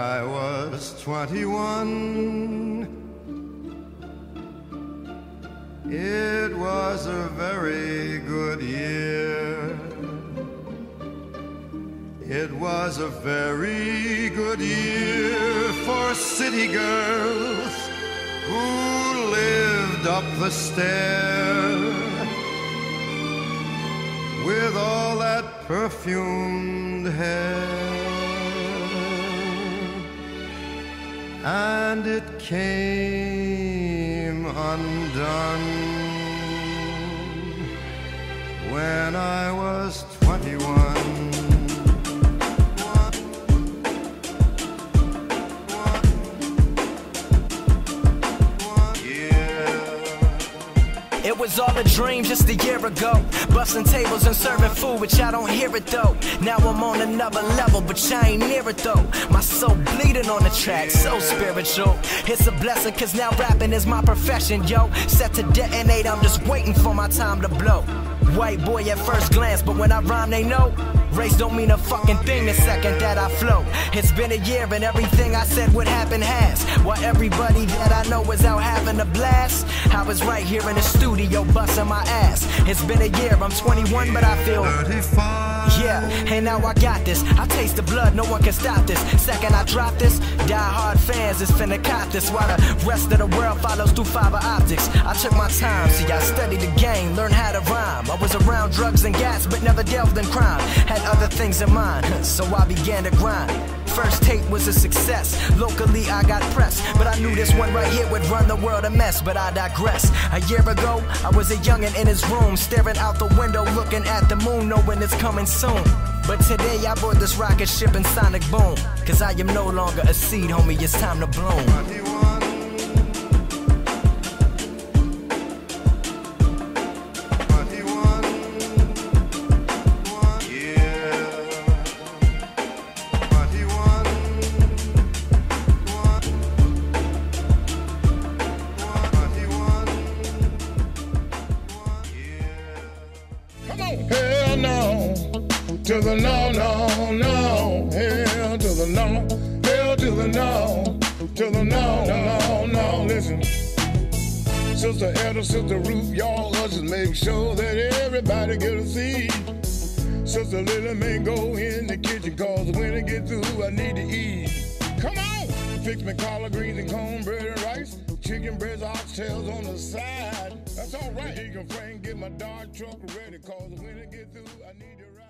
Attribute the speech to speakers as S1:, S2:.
S1: I was 21. It was a very good year. It was a very good year for city girls who lived up the stair with all that perfumed hair. And it came undone when I was 21.
S2: It was all a dream just a year ago, busting tables and serving food, but y'all don't hear it though. Now I'm on another level, but y'all ain't near it though. My soul bleeding on the track, so spiritual. It's a blessing, cause now rapping is my profession, yo. Set to detonate, I'm just waiting for my time to blow. White boy at first glance, but when I rhyme they know race don't mean a fucking thing the second that I flow. It's been a year and everything I said would happen has. While everybody that I know is out having a blast, I was right here in the studio busting my ass. It's been a year, I'm 21 but I feel 35. Yeah, and now I got this. I taste the blood, no one can stop this. Second I drop this, die-hard fans is finna cop this, while the rest of the world follows through fiber optics. I took my time, see I studied the game, learned how to rhyme. I was around drugs and gas but never delved in crime. Had other things in mind, so I began to grind. First tape was a success, locally I got pressed, but I knew this one right here would run the world a mess, but I digress. A year ago, I was a youngin' in his room, staring out the window, looking at the moon, knowing it's coming soon. But today I board this rocket ship in sonic boom, cause I am no longer a seed, homie, it's time to bloom.
S3: Hell no, to the no, no, no. Hell to the no, hell to the no, to the no, no, no. Listen, Sister Elder, Sister Ruth, y'all ushers make sure that everybody get a seat. Sister Lily may go in the kitchen, cause when I get through, I need to eat. Come on, fix me collard greens and cornbread and rice. Chicken breasts, oxtails on the side. That's all right. Deacon Frank, get my Dodge truck ready, cause when I get through, I need to ride.